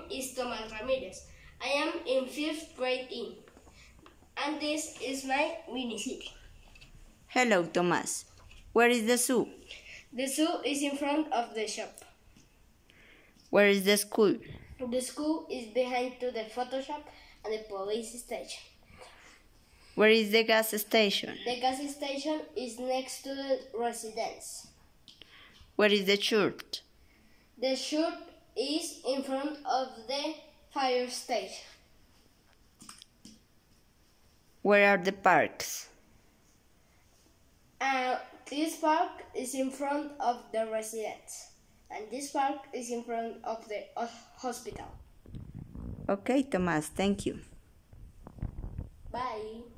is Tomas Ramirez. I am in 5th grade E, and this is my mini city. Hello, Tomas. Where is the zoo? The zoo is in front of the shop. Where is the school? The school is behind to the photo shop and the police station. Where is the gas station? The gas station is next to the residence. Where is the church? The church is in front of the fire station. Where are the parks? This park is in front of the residence, and this park is in front of the hospital. Okay, Tomas, thank you. Bye.